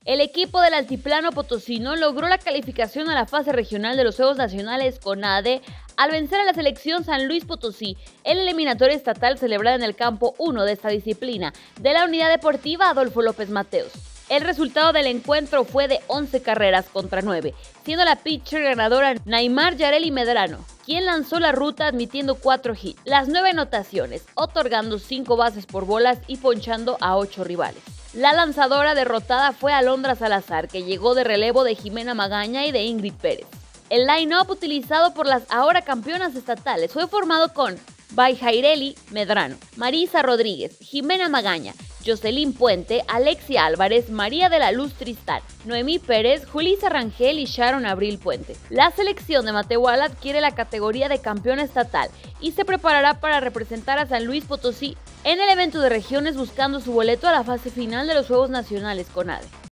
El equipo del Altiplano Potosino logró la calificación a la fase regional de los Juegos Nacionales CONADE al vencer a la selección San Luis Potosí en la eliminatoria estatal celebrada en el campo 1 de esta disciplina de la Unidad Deportiva Adolfo López Mateos. El resultado del encuentro fue de 11 carreras contra 9, siendo la pitcher ganadora Naymar Yareli Medrano, quien lanzó la ruta admitiendo 4 hits, las 9 anotaciones, otorgando 5 bases por bolas y ponchando a 8 rivales. La lanzadora derrotada fue Alondra Salazar, que llegó de relevo de Jimena Magaña y de Ingrid Pérez. El line-up utilizado por las ahora campeonas estatales fue formado con Bayjaireli Medrano, Marisa Rodríguez, Jimena Magaña, Jocelyn Puente, Alexia Álvarez, María de la Luz Tristán, Noemí Pérez, Julissa Rangel y Sharon Abril Puente. La selección de Matehuala adquiere la categoría de campeona estatal y se preparará para representar a San Luis Potosí en el evento de regiones buscando su boleto a la fase final de los Juegos Nacionales CONADE.